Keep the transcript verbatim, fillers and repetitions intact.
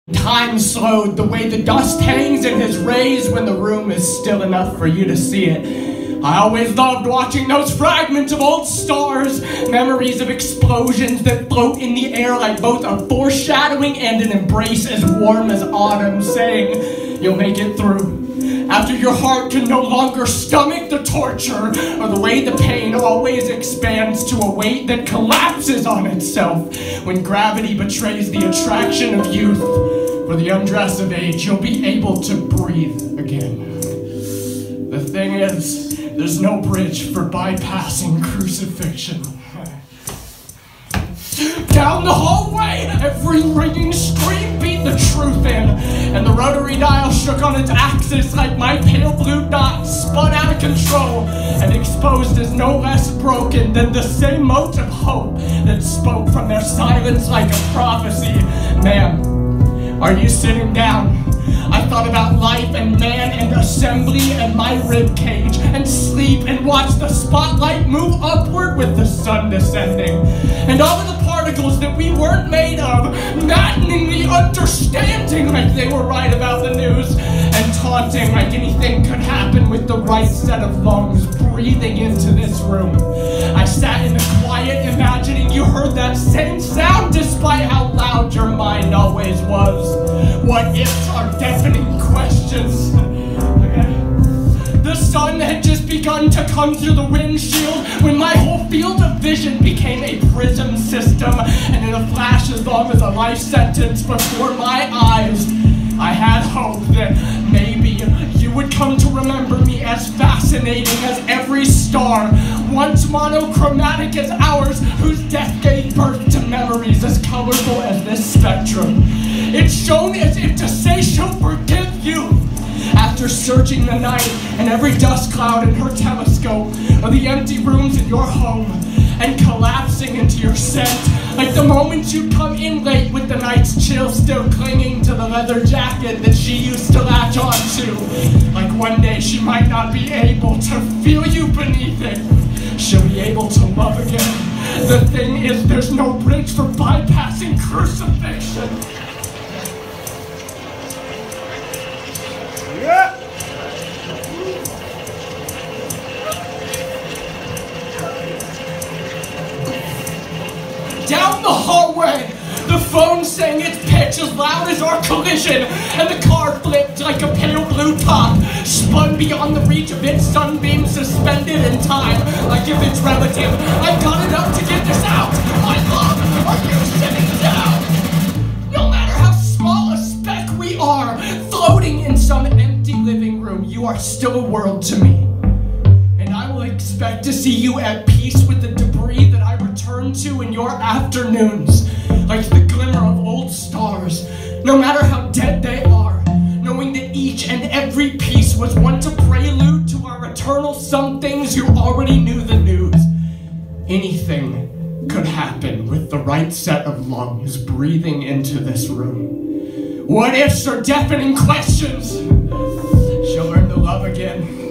Time slowed, the way the dust hangs in his rays when the room is still enough for you to see it. I always loved watching those fragments of old stars, memories of explosions that float in the air like both a foreshadowing and an embrace as warm as autumn, saying, you'll make it through. After your heart can no longer stomach the torture, or the way the pain always expands to a weight that collapses on itself when gravity betrays the attraction of youth. For the undress of age, you'll be able to breathe again. The thing is, there's no bridge for bypassing crucifixion. Down the hallway, every ringing scream beat the truth in, and the rotary dial shook on its axis like my pale blue dot spun out of control and exposed as no less broken than the same motes of hope that spoke from their silence like a prophecy. Ma'am, are you sitting down? I thought about life and man and assembly and my rib cage and sleep and watch the spotlight move upward with the sun descending. And all of the particles that we weren't made of, maddeningly understanding like they were right about the news and taunting like anything could happen with the right set of lungs breathing into this room. I sat in the quiet imagining you heard that same sound despite how loud your mind always was. What ifs are deafening questions. The sun had just begun to come through the windshield when my whole field of vision became a prism system, and in a flash as long as a life sentence before my eyes, I had hope that maybe you would come to remember me as fascinating as every star, once monochromatic as ours, whose death gave birth to memories as colorful as this spectrum. It shone as if to say she'll forgive you. After searching the night and every dust cloud in her telescope, or the empty rooms in your home, and collapsing into your scent, like the moment you come in late with the night's chill still clinging to the leather jacket that she used to latch onto. Like one day she might not be able to feel you beneath it. She'll be able to love again. The thing is, there's no bridge for bypassing crucifixion. Yeah. Down the hallway, the phone sang its pitch as loud as our collision, and the car flipped like a pale blue top, spun beyond the reach of its sunbeam, suspended in time, like if its relative. I got it up to get this out. My love, are you sitting down? No matter how small a speck we are, floating in some empty living room, you are still a world to me. And I will expect to see you at peace with the debris that I return to in your afternoons, like the glimmer of old stars, no matter how dead they are, knowing that each and every piece was once a prelude to our eternal somethings who already knew the news. Anything could happen with the right set of lungs breathing into this room. What ifs are deafening questions. She'll learn to love again.